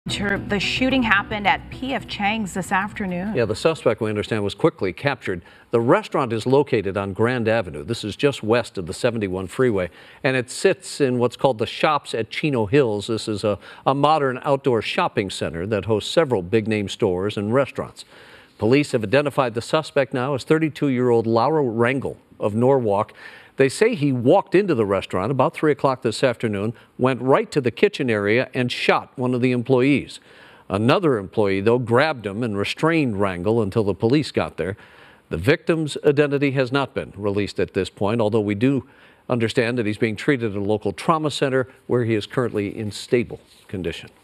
The shooting happened at P.F. Chang's this afternoon. Yeah, the suspect, we understand, was quickly captured. The restaurant is located on Grand Avenue. This is just west of the 71 freeway, and it sits in what's called the Shops at Chino Hills. This is a modern outdoor shopping center that hosts several big-name stores and restaurants. Police have identified the suspect now as 32-year-old Lauro Rangel of Norwalk. They say he walked into the restaurant about 3 o'clock this afternoon, went right to the kitchen area and shot one of the employees. Another employee, though, grabbed him and restrained Rangel until the police got there. The victim's identity has not been released at this point, although we do understand that he's being treated at a local trauma center where he is currently in stable condition.